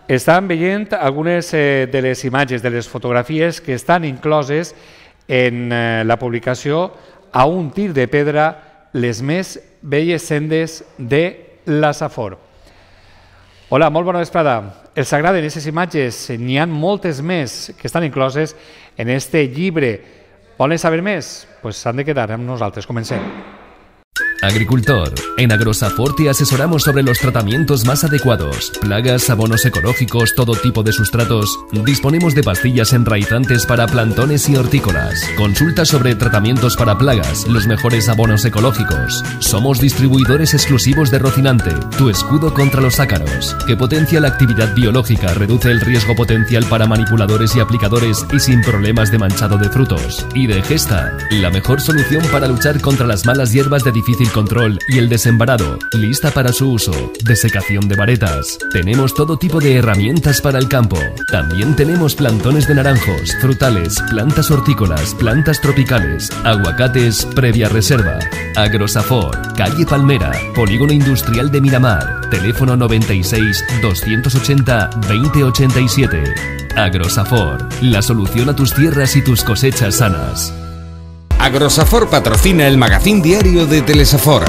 Estàvem veient algunes de les imatges, de les fotografies que estan incloses en la publicació A un tir de pedra, les més belles sendes de la Safor. Hola, molt bona vesprada. Els agraden aquestes imatges? N'hi ha moltes més que estan incloses en este llibre. Volen saber més? Doncs s'han de quedar amb nosaltres. Comencem. Agricultor, en Agrosafor te asesoramos sobre los tratamientos más adecuados, plagas, abonos ecológicos, todo tipo de sustratos. Disponemos de pastillas enraizantes para plantones y hortícolas. Consulta sobre tratamientos para plagas, los mejores abonos ecológicos. Somos distribuidores exclusivos de Rocinante, tu escudo contra los ácaros, que potencia la actividad biológica, reduce el riesgo potencial para manipuladores y aplicadores y sin problemas de manchado de frutos. Y de Gesta, la mejor solución para luchar contra las malas hierbas de difícil control y el desembarado, lista para su uso, desecación de varetas. Tenemos todo tipo de herramientas para el campo. También tenemos plantones de naranjos, frutales, plantas hortícolas, plantas tropicales, aguacates previa reserva. Agrosafor, calle Palmera, Polígono Industrial de Miramar, teléfono 96 280 2087. Agrosafor, la solución a tus tierras y tus cosechas sanas. Agrosafor patrocina el magazín diario de Telesafor.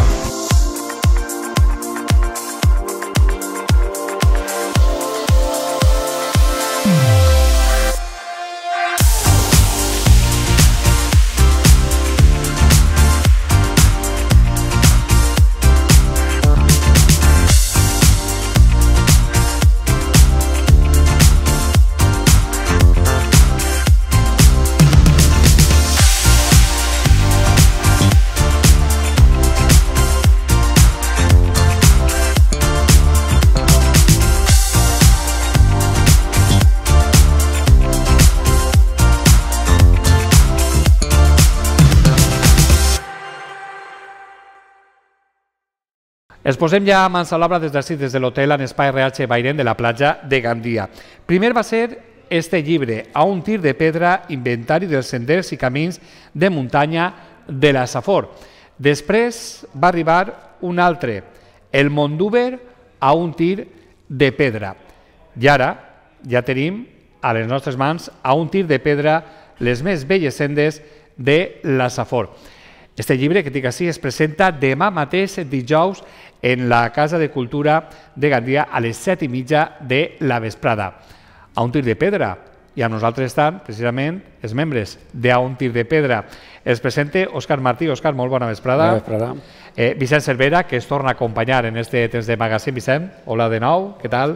Ens posem ja a mans a l'obra des d'ací, des de l'hotel en Espai RH Bairén de la platja de Gandia. Primer va ser este llibre, A un tir de pedra, inventari dels senders i camins de muntanya de la Safor. Després va arribar un altre, El Mondúber, A un tir de pedra. I ara ja tenim a les nostres mans A un tir de pedra, les més belles sendes de la Safor. Este llibre que tinc així es presenta demà mateix, dijous, en la Casa de Cultura de Gandia a les 7:30 de la vesprada. A un tir de pedra. I amb nosaltres estan, precisament, els membres d'A un tir de pedra. Es presenta Òscar Martí. Òscar, molt bona vesprada. Bona vesprada. Vicent Cervera, que es torna a acompanyar en este temps de magazín. Vicent, hola de nou, què tal?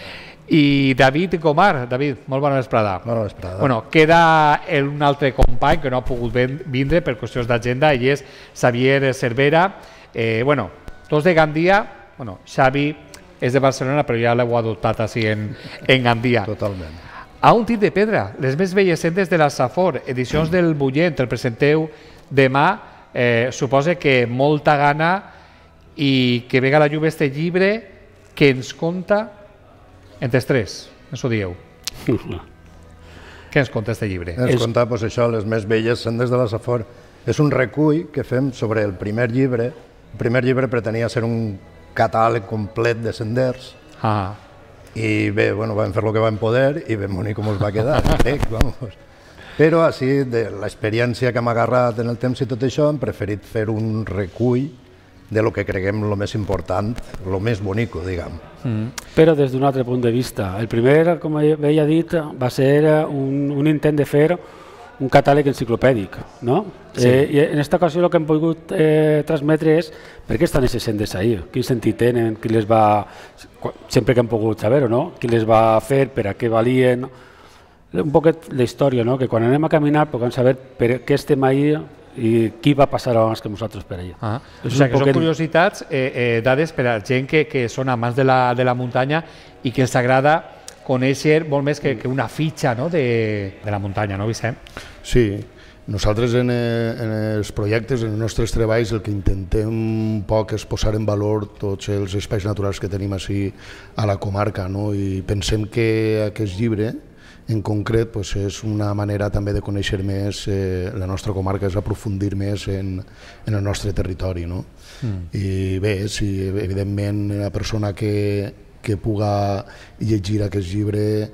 I David Gomar. David, molt bona vesprada. Bona vesprada. Bueno, queda un altre company que no ha pogut vindre per qüestions d'agenda, i és Xavier Cervera. Tots de Gandia. Xavi és de Barcelona, però ja l'heu adoptat així en Gandia. Totalment. A un tir de pedra, les més belles sendes de la Safor, edicions del Bullent, el presenteu demà. Suposa que molta gana i que vega a la llum este llibre que ens conta entre els tres, ens ho dieu. Què ens conta este llibre? Ens conta això, les més belles sendes de la Safor. És un recull que fem sobre el primer llibre. El primer llibre pretenia ser un catàleg complet de senders. I bé, vam fer el que vam poder i vam venir com us va quedar, crec, vamos. Però així, de l'experiència que hem agarrat en el temps i tot això, hem preferit fer un recull de lo que creguem el més important, el més bonic, diguem. Però des d'un altre punt de vista. El primer, com havia dit, va ser un intent de fer un catàleg enciclopèdic, no? I en aquesta ocasió el que hem pogut transmetre és per què estan aquestes sendes ahí, quin sentit tenen, qui les va... sempre que hem pogut saber-ho, no? Qui les va fer, per a què valien... Un poquet la història, no? Que quan anem a caminar puguem saber per què estem ahí i qui va passar abans que nosaltres per allà. O sigui, que són curiositats, dades per a gent que són amants de la muntanya i que els agrada conèixer molt més que una fitxa de la muntanya, no, Vicent? Sí, nosaltres en els projectes, en els nostres treballs, el que intentem un poc és posar en valor tots els espais naturals que tenim així a la comarca, i pensem que aquest llibre en concret és una manera també de conèixer més la nostra comarca, és aprofundir més en el nostre territori. I bé, si evidentment la persona que que puga llegir aquest llibre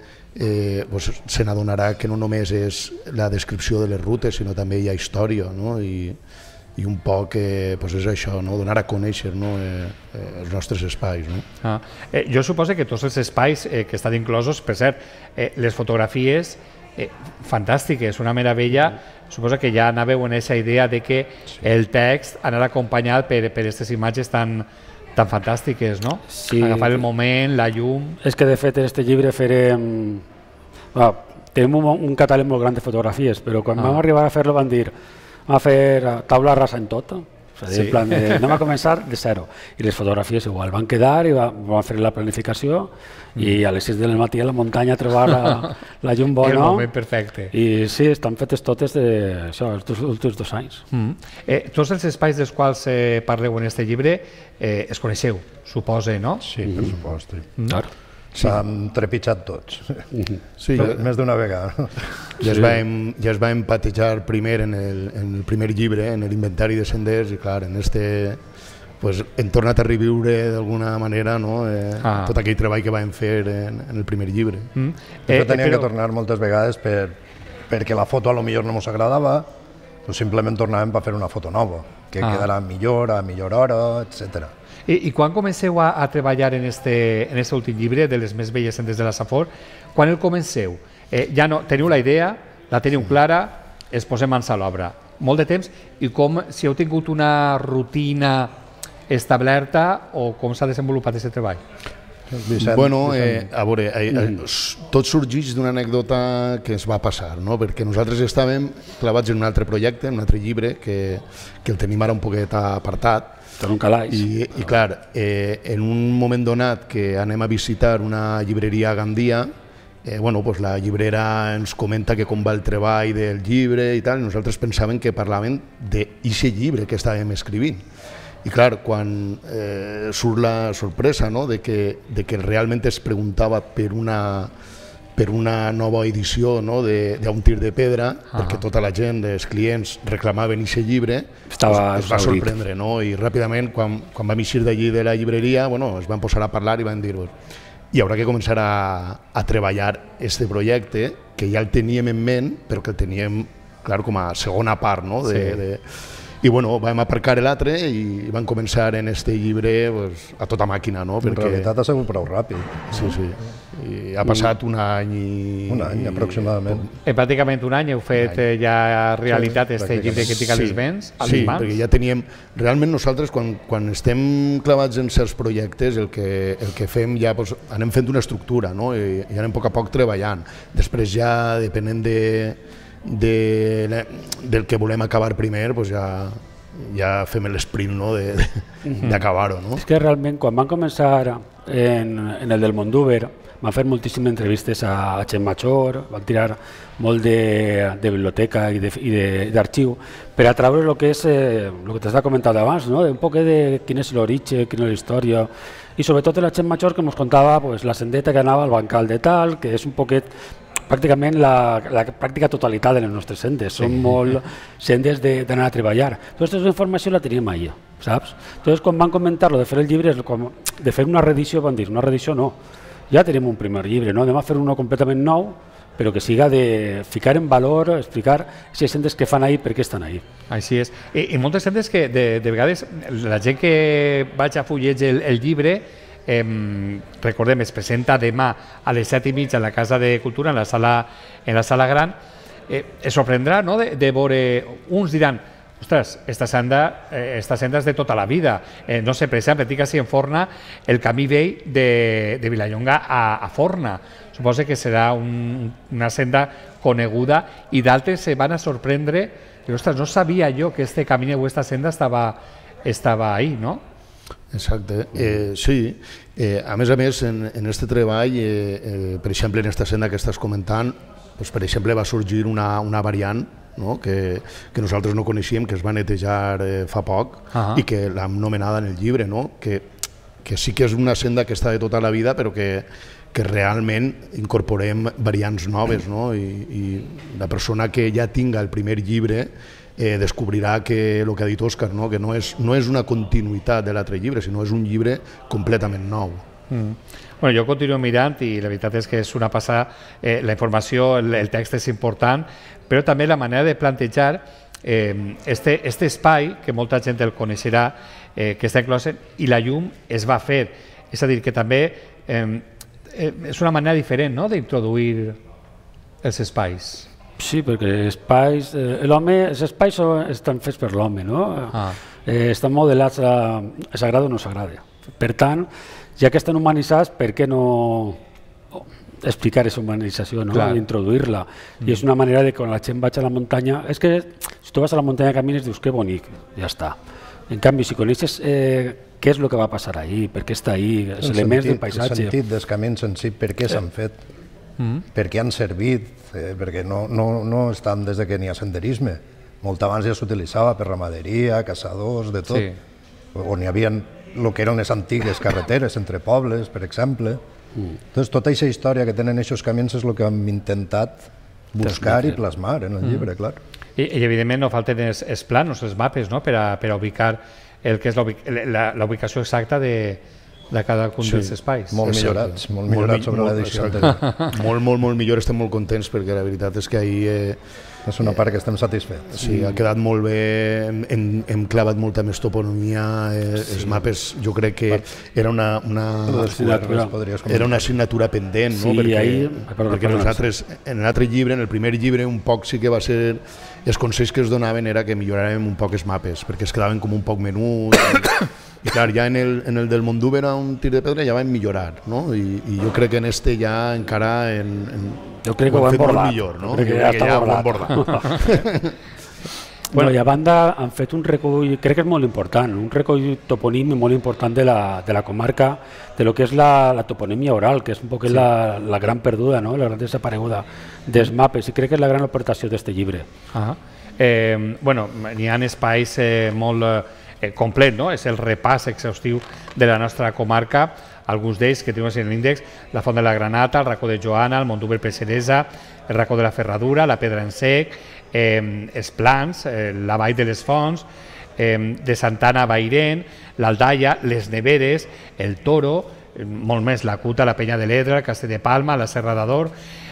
se n'adonarà que no només és la descripció de les rutes, sinó també hi ha història, no? I un poc és això, donar a conèixer els nostres espais. Jo suposo que tots els espais que estan inclosos, per cert, les fotografies fantàstiques, una meravella, suposo que ja anàveu en aquesta idea de que el text anarà acompanyat per aquestes imatges tan fantàstiques, no? Sí. Agafar el moment, la llum... És que de fet en aquest llibre farem... Tenim un catàleg molt gran de fotografies, però quan vam arribar a fer-lo van dir a fer taula rasa en tot, és a dir, en plan de, anem a començar de zero, i les fotografies igual van quedar i van fer la planificació i a les 6 del matí a la muntanya a trobar la llum bona. El moment perfecte. I sí, estan fetes totes els últims 2 anys. Tots els espais dels quals parleu en aquest llibre es coneixeu, suposa, no? Sí, per supost. Clar. S'han trepitjat tots, més d'una vegada. Ja es va empatejar primer en el primer llibre, en l'inventari de senders, i clar, en hem tornat a reviure d'alguna manera tot aquell treball que vam fer en el primer llibre. Però teníem que tornar moltes vegades perquè la foto a lo millor no ens agradava, o simplement tornàvem per fer una foto nova, que quedarà millor, a millor hora, etc. I quan comenceu a treballar en aquest últim llibre de les més belles sendes de la Safor, quan el comenceu? Ja no, teniu la idea, la teniu clara, es posem mans a l'obra. Molt de temps, i si heu tingut una rutina establerta o com s'ha desenvolupat aquest treball? Bueno, a veure, tot sorgeix d'una anècdota que ens va passar, perquè nosaltres estàvem clavats en un altre projecte, en un altre llibre, que el tenim ara un poquet apartat. En un calaix. I clar, en un moment donat que anem a visitar una llibreria a Gandia, la llibrera ens comenta que com va el treball del llibre i tal, i nosaltres pensàvem que parlaven d'aquest llibre que estàvem escrivint. I clar, quan surt la sorpresa de que realment es preguntava per una nova edició d'un tir de pedra, perquè tota la gent, els clients, reclamaven aquest llibre, es va sorprendre, i ràpidament, quan vam eixir d'allí de la llibreria, es van posar a parlar i van dir hi haurà que començar a treballar aquest projecte, que ja el teníem en ment, però que el teníem, clar, com a segona part, i vam aparcar l'altre i vam començar en aquest llibre a tota màquina. En realitat ha sigut prou ràpid. Sí. I ha passat un any i... Un any, aproximadament. Pràcticament un any heu fet ja realitat aquest llibre que tinc a les mans? Sí, perquè ja teníem... Realment nosaltres, quan estem clavats en certs projectes, el que fem ja anem fent una estructura, i anem a poc treballant. Després ja, depenent del que volem acabar primer, ja fem l'esprint d'acabar-ho. És que realment quan van començar en el del Mondúber van fer moltíssimes entrevistes a gent major, van tirar molt de biblioteca i d'arxiu per a treure el que és el que t'has comentat abans, un poc de quin és l'origen, quina és la història, i sobretot la gent major que ens contava la sendeta que anava al bancal de tal, que és un poquet pràcticament la pràctica totalitat de les nostres sendes. Són molt sendes d'anar a treballar. Tota aquesta informació la teníem allà, saps? Llavors, quan van comentar-lo de fer el llibre, de fer una reedició, van dir, una reedició no, ja tenim un primer llibre, anem a fer uno completament nou, però que siga de ficar en valor, explicar si sendes que fan ahí, per què estan ahí. Així és. I moltes sendes que de vegades la gent que vaig a fullejar el llibre, recordem, es presenta demà a les 7:30 a la Casa de Cultura, en la sala gran, es sorprendrà de veure, uns diran, ostres, esta senda és de tota la vida, no sé, per exemple, tinc així en Forna el camí vell de Vilallonga a Forna, suposo que serà una senda coneguda, i d'altres se van a sorprendre, i ostres, no sabia jo que este camí o esta senda estava ahí, no? Exacte, sí. A més, en aquest treball, per exemple, en aquesta senda que estàs comentant, per exemple, va sorgir una variant que nosaltres no coneixíem, que es va netejar fa poc i que l'hem nomenada en el llibre, que sí que és una senda que està de tota la vida, però que realment incorporem variants noves, i la persona que ja tinga el primer llibre descobrirà que el que ha dit Òscar, que no és una continuïtat de l'altre llibre, sinó és un llibre completament nou. Bueno, jo continuo mirant i la veritat és que és una passada, la informació, el text és important, però també la manera de plantejar este espai, que molta gent el coneixerà, que està inclòs, i la llum es va fer. És a dir, que també és una manera diferent, no?, d'introduir els espais. Sí, perquè espais, els espais estan fets per l'home, no? Estan modelats a s'agrada o no s'agrada. Per tant, ja que estan humanitzats, per què no explicar aquesta humanització, no? Introduir-la? I és una manera de que quan la gent vaig a la muntanya, és que si tu vas a la muntanya camines dius que bonic, ja està. En canvi, si coneixes què és el que va passar ahir, per què està ahir, els elements del paisatge... El sentit dels camins en si, per què s'han fet, per què han servit, perquè no estan des que n'hi ha senderisme. Molt abans ja s'utilitzava per ramaderia, caçadors, de tot, on hi havia el que eren les antigues carreteres entre pobles, per exemple. Doncs tota aquesta història que tenen aquests camins és el que hem intentat buscar i plasmar en el llibre, clar. I evidentment no falten els plans, els mapes, per a ubicar el que és la ubicació exacta de cada un dels espais. Molt millorats sobre l'edició anterior. Molt millor, estem molt contents perquè la veritat és que ahir... És una part que estem satisfets. Sí, ha quedat molt bé, hem clavat molta més toponomia, els mapes jo crec que era una assignatura pendent, perquè nosaltres en l'altre llibre, en el primer llibre, un poc sí que va ser, els consells que es donaven era que milloràvem un poc els mapes, perquè es quedaven com un poc menuts, i clar, ja en el del Mondúber a un tir de pedra ja vam millorar, no? I jo crec que en este ja encara jo crec que ho hem bordat. Jo crec que ja ho hem bordat. Bueno, i a banda han fet un recull, crec que és molt important, un recull toponímic molt important de la comarca, de lo que és la toponímia oral, que és un poc la gran perduda, no? La gran desapareguda dels mapes, i crec que és la gran aportació d'aquest llibre. Bueno, n'hi ha espais molt complet, no? És el repàs exhaustiu de la nostra comarca, alguns d'ells que tenim en l'índex, la Font de la Granata, el racó de Joana, el Mondúber Presseresa, el racó de la Ferradura, la Pedra en Sec, els Plans, la Vall de les Fonts, de Santana a Bairén, l'Aldaia, les Neveres, el Toro, molt més la Cuta, la Penya de l'Edra, el Castell de Palma, la Serra d'Ador,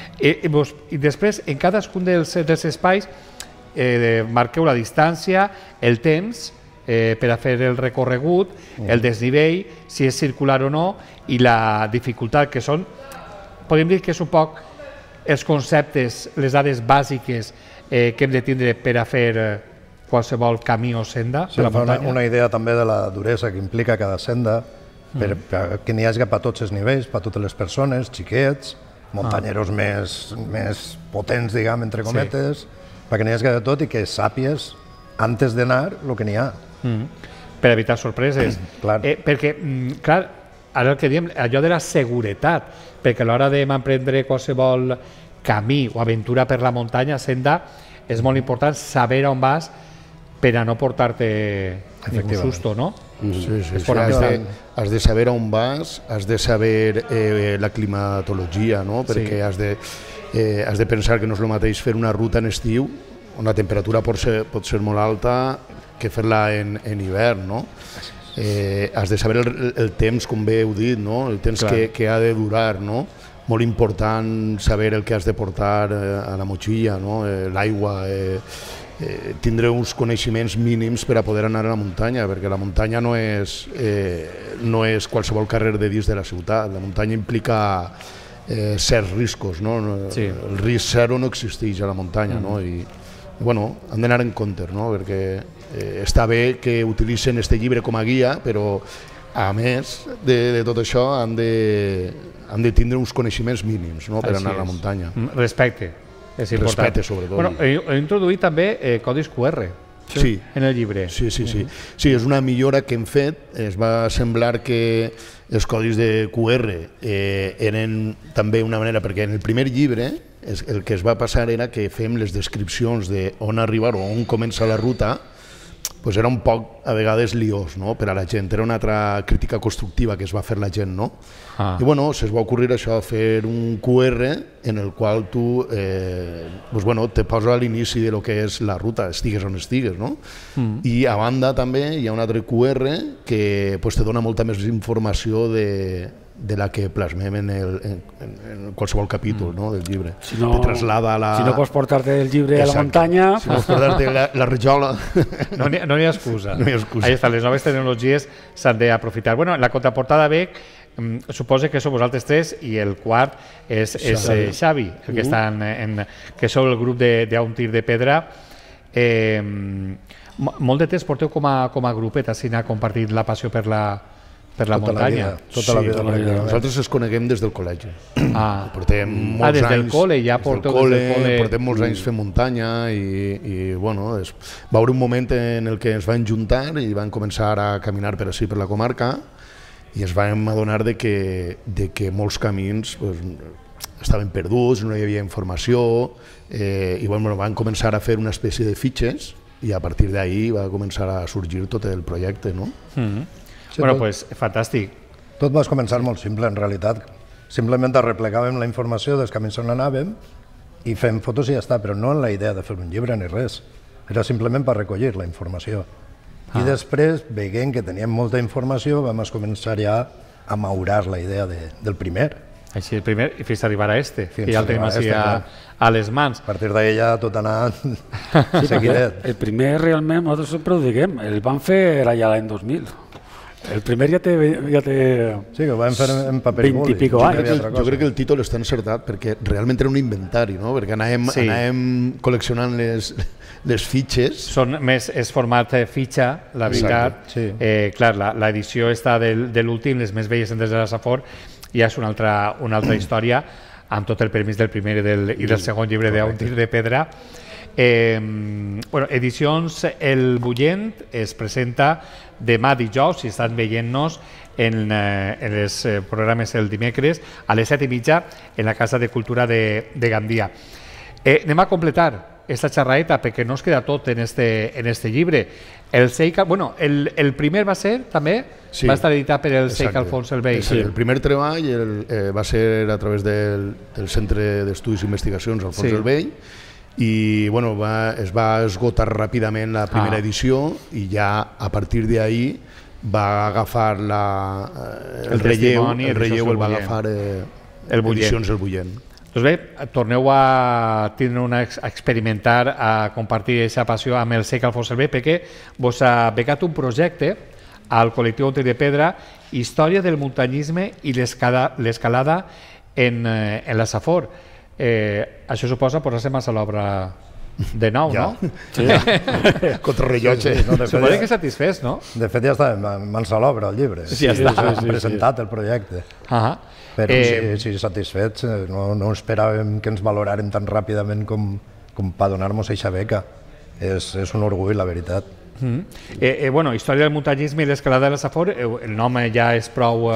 i després en cadascun dels espais marqueu la distància, el temps, per a fer el recorregut, el desnivell, si és circular o no, i la dificultat, que són, podem dir que és un poc els conceptes, les dades bàsiques que hem de tindre per a fer qualsevol camí o senda de la muntanya. Una idea també de la duresa que implica cada senda, que n'hi hagi per a tots els nivells, per a totes les persones, xiquets, muntanyeros més potents, diguem, entre cometes, perquè n'hi hagi de tot i que sàpies, antes d'anar, el que n'hi ha. Per evitar sorpreses. Perquè, clar, ara el que diem, allò de la seguretat, perquè a l'hora d'emprendre qualsevol camí o aventura per la muntanya, senda, és molt important saber on vas per a no portar-te ningú susto, no? Sí, has de saber on vas, has de saber la climatologia, no? Perquè has de pensar que no és el mateix fer una ruta en estiu, on la temperatura pot ser molt alta, que fer-la en hivern, no? Has de saber el temps, com bé heu dit, no? El temps que ha de durar, no? Molt important saber el que has de portar a la motxilla, no? L'aigua, tindre uns coneixements mínims per a poder anar a la muntanya, perquè la muntanya no és qualsevol carrer de dins de la ciutat, la muntanya implica certs riscos, no? El risc zero no existeix a la muntanya, no? I bueno, han d'anar en compte, no? Perquè està bé que utilitzen aquest llibre com a guia, però a més de tot això han de tindre uns coneixements mínims, no? Per anar a la muntanya. Respecte, és important. Respecte, sobretot. Bueno, he introduït també codis QR en el llibre. Sí, és una millora que hem fet. Es va semblar que els codis de QR eren també una manera, perquè en el primer llibre el que es va passar era que fem les descripcions d'on arribar o on comença la ruta, doncs era un poc a vegades liós, no? Per a la gent, era una altra crítica constructiva que es va fer la gent, no? I bueno, se'ls va ocurrir això, fer un QR en el qual tu te posa a l'inici de lo que és la ruta, estigues on estigues, no? I a banda també hi ha un altre QR que te dona molta més informació de la que plasmem en qualsevol capítol del llibre. Si no pots portar-te el llibre a la muntanya... Si no pots portar-te la rajola... No n'hi ha excusa. Ahí està, les noves tecnologies s'han d'aprofitar. Bueno, en la contraportada Bec, suposa que sou vosaltres tres i el quart és Xavi, el que estan que sou el grup d'Un tir de pedra. Molt de temps porteu com a grupet, així ha compartit la passió per la muntanya. Tota la vida. Nosaltres ens coneguem des del col·legi. Portem molts anys... Des del col·le, ja porteu des del col·le... Portem molts anys fent muntanya i bueno, va haver un moment en el que ens vam juntar i vam començar a caminar per ací, per la comarca, i ens vam adonar de que molts camins estaven perduts, no hi havia informació, i vam començar a fer una espècie de fitxes i a partir d'ahí va començar a sorgir tot el projecte, no? Bueno, pues fantàstic. Tot va començar molt simple, en realitat. Simplement arreplegàvem la informació dels camins on anàvem i fem fotos i ja està, però no en la idea de fer un llibre ni res. Era simplement per recollir la informació. I després, veient que teníem molta informació, vam començar ja a maurar la idea del primer. Així, el primer, i fins a arribar a que ja el tenim així a les mans. A partir d'ahir ja tot anar seguidet. El primer, realment, nosaltres sempre ho diguem, el vam fer allà l'any 2000. El primer ja té... Sí, que ho vam fer en paper i boli. 20 i pico anys. Jo crec que el títol està encertat perquè realment era un inventari, no? Perquè anàvem col·leccionant les fitxes. És format fitxa, la veritat. Clar, l'edició està de l'últim, les més velles des de la Safor, ja és una altra història, amb tot el permís del primer i del segon llibre d'Un tir de pedra. Edicions El Bullent es presenta demà dijous, si estan veient-nos en els programes el dimecres a les 7:30 en la Casa de Cultura de Gandia. Anem a completar esta xerraeta perquè no es queda tot en este llibre. El primer va ser també, va estar editat per el Seica Alfons el Vell. El primer treball va ser a través del Centre d'Estudis i Investigacions Alfons el Vell i es va esgotar ràpidament la primera edició i ja a partir d'ahí va agafar el relleu, el va agafar Edicions El Bullent. Doncs bé, torneu a experimentar, a compartir aquesta passió amb el Seica Alfons el Vell perquè vos ha becat un projecte al col·lectiu Un tir de pedra, història del muntanyisme i l'escalada en la Safor. Això suposa posar-se mans a l'obra de nou, no? Contra rellotge. Suposa que satisfés, no? De fet ja està mans a l'obra el llibre. Ja està presentat el projecte. Però sí, satisfets, no esperàvem que ens valoraren tan ràpidament com per donar-nos aquesta beca. És un orgull, la veritat. Història del muntanyisme i l'escalada de la Safor, el nom ja és prou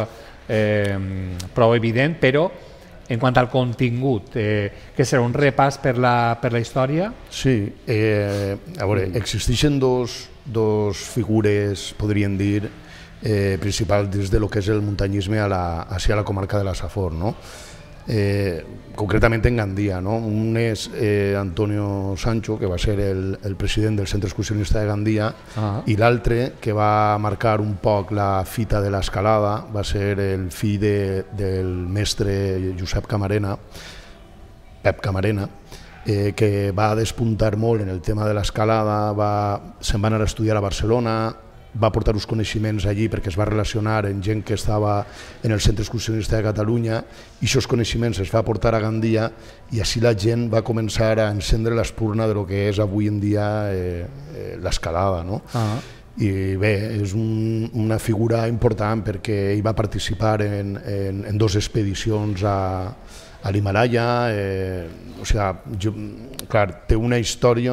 evident, però en quant al contingut, que serà un repàs per la història? Sí, a veure, existeixen dos figures, podríem dir, principals des del que és el muntanyisme hacia la comarca de la Safor, no? Concretament en Gandia, no? Un és Antonio Sancho, que va ser el president del Centre Excursionista de Gandia, i l'altre, que va marcar un poc la fita de l'escalada, va ser el fill del mestre Josep Camarena, Pep Camarena, que va despuntar molt en el tema de l'escalada, se'n va anar a estudiar a Barcelona, va portar uns coneixements allí perquè es va relacionar amb gent que estava en el Centre Excursionista de Catalunya i aquests coneixements es va portar a Gandia i així la gent va començar a encendre l'espurna de lo que és avui en dia l'escalada, no? I bé, és una figura important perquè ell va participar en 2 expedicions a l'Himalaya, o sigui, clar, té una història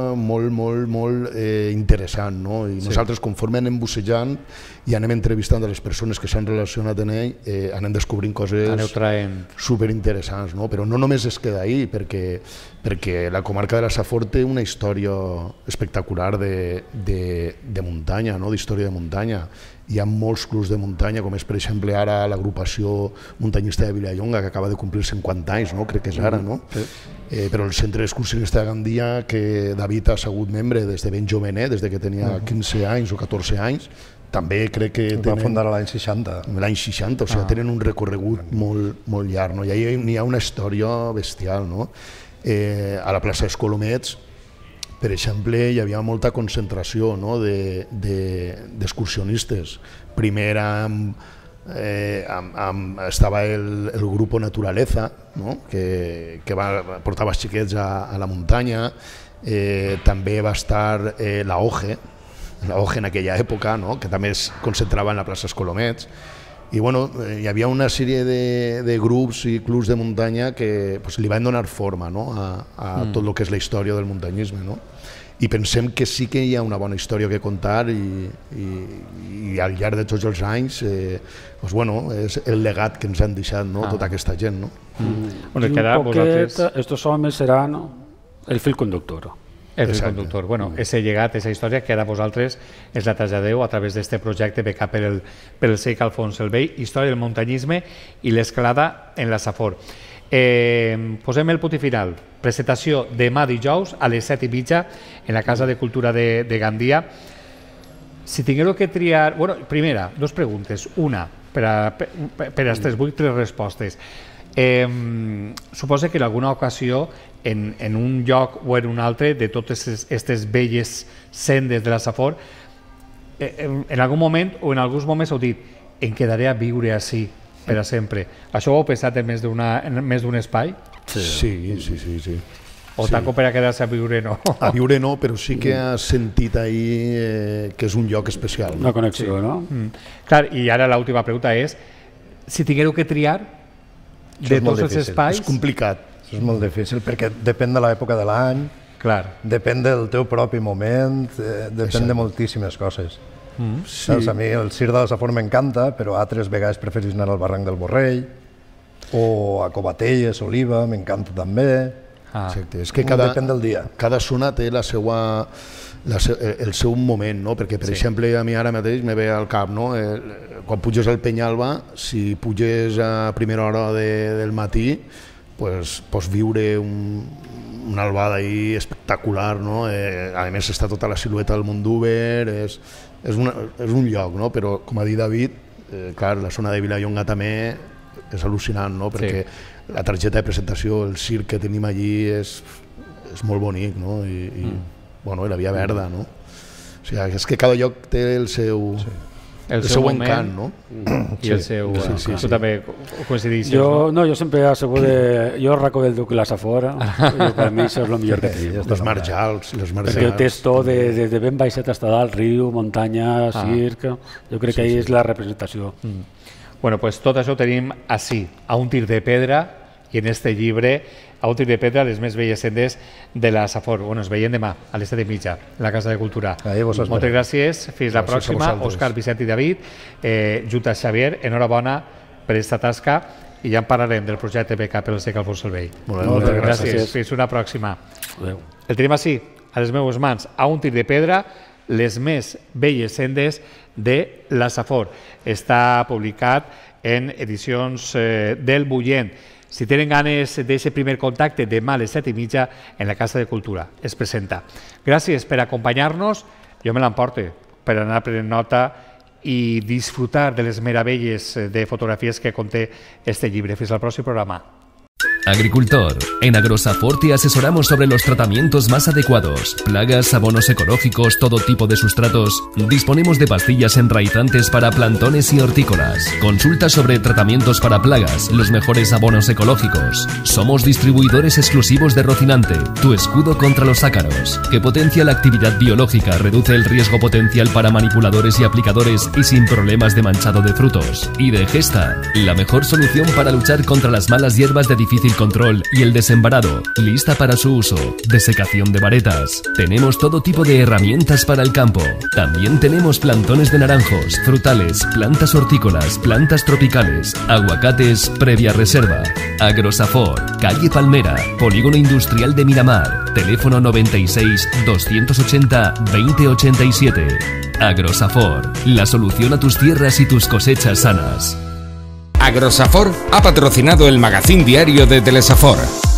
molt interessant, no? I nosaltres, conforme anem bussejant i anem entrevistant a les persones que s'han relacionat amb ell, anem descobrint coses superinteressants, no? Però no només es queda ahí, perquè la comarca de la Safor té una història espectacular de muntanya, d'història de muntanya. Hi ha molts clubs de muntanya, com és per exemple ara l'agrupació muntanyista de Vilallonga, que acaba de complir 50 anys, crec que és ara, no? però el centre excursionista de Gandia, que David ha sigut membre des de ben jovenet, des de que tenia 15 anys o 14 anys, també crec que va fundar l'any 60. L'any 60, o sigui, tenen un recorregut molt llarg, no? I ahí n'hi ha una història bestial, no? A la plaça dels Colomets, per exemple, hi havia molta concentració, no? d'excursionistes. Primer estava el grup Naturaleza, no? que portava els xiquets a la muntanya, també va estar la OGE en aquella època, no? Que també es concentrava en la plaça dels Colomets, i bueno, hi havia una sèrie de grups i clubs de muntanya que pues, li van donar forma, no? a tot el que és la història del muntanyisme, no? I pensem que sí que hi ha una bona història que contar i al llarg de tots els anys pues, bueno, és el legat que ens han deixat, no? Tota aquesta gent, no? Bueno, un poquet, estos homes seran el fil conductor. El fil conductor. Bueno, ese llegat, esa història que ara vosaltres es la traslladeu a través d'aquest projecte becat per el CEIC Alfons el Vell, història del muntanyisme i l'escalada en la Safor. Posem el punt final. Presentació demà dijous a les 7:30 en la Casa de Cultura de Gandia. Si tingueu que triar... Bueno, primera, dos preguntes. Una, per a tres, vull tres respostes. Suposa que en alguna ocasió en un lloc o en un altre de totes aquestes belles sendes de la Safor en algun moment o en alguns moments heu dit em quedaré a viure així per a sempre. Això ho heu pensat en més d'un espai? Sí. O tanco per a quedar-se a viure no? A viure no, però sí que has sentit ahir que és un lloc especial. Una connexió, no? Clar, i ara l'última pregunta és si tingueu que triar de tots els espais... És complicat. És molt difícil perquè depèn de l'època de l'any, depèn del teu propi moment, depèn de moltíssimes coses. A mi el Cir de la Safor m'encanta, però altres vegades preferís anar al barranc del Borrell o a Covatelles, Oliva, m'encanta també. Exacte, és que depèn del dia. Cada zona té el seu moment, no? Perquè, per exemple, a mi ara mateix me ve al cap, no? Quan puges al Penyalba, si puges a primera hora del matí, pots viure una albada ahí espectacular, no? A més està tota la silueta del Mondúber, és un lloc, no? Però com ha dit David, clar, la zona de Vilallonga també és al·lucinant, no? Perquè la targeta de presentació, el circ que tenim allí és molt bonic, no? I bueno, la Via Verda, no? O sigui, és que cada lloc té el seu encant, no? I el seu... Tu també coincideixes, no? Jo sempre assegut jo racó del Duc i la Safor, per mi això és el millor que tenim. Les marjals. Perquè ho tens tot, de ben baixet fins a dalt, riu, muntanya, circ... Jo crec que ahí és la representació. Bueno, pues tot això ho tenim així, a un tir de pedra, i en este llibre, a un tir de pedra, les més belles sendes de la Safor. Bueno, es veiem demà, a les 7:30, a la Casa de Cultura. Moltes gràcies, fins la pròxima. Òscar, Vicent i David, Junta Xavier, enhorabona per aquesta tasca, i ja en parlarem del projecte becat pel CEIC Alfons el Vell. Moltes gràcies. Fins una pròxima. El tenim així, a les meves mans, a un tir de pedra, les més belles sendes de la Safor. Està publicat en edicions del Bullent. Si tenen ganes d'aquest primer contacte, demà a les 7:30 en la Casa de Cultura es presenta. Gràcies per acompanyar-nos. Jo me l'emporto per anar prenent nota i disfrutar de les meravelles de fotografies que conté este llibre. Fins al pròxim programa. Agricultor. En Agrosafor te asesoramos sobre los tratamientos más adecuados. Plagas, abonos ecológicos, todo tipo de sustratos. Disponemos de pastillas enraizantes para plantones y hortícolas. Consulta sobre tratamientos para plagas, los mejores abonos ecológicos. Somos distribuidores exclusivos de Rocinante, tu escudo contra los ácaros, que potencia la actividad biológica, reduce el riesgo potencial para manipuladores y aplicadores y sin problemas de manchado de frutos. Y de Gesta, la mejor solución para luchar contra las malas hierbas de difícil control y el desembarado, lista para su uso, desecación de varetas. Tenemos todo tipo de herramientas para el campo. También tenemos plantones de naranjos, frutales, plantas hortícolas, plantas tropicales, aguacates previa reserva. Agrosafor, calle Palmera, Polígono Industrial de Miramar, teléfono 96 280 2087. Agrosafor, la solución a tus tierras y tus cosechas sanas. Agrosafor ha patrocinado el magazín diario de Telesafor.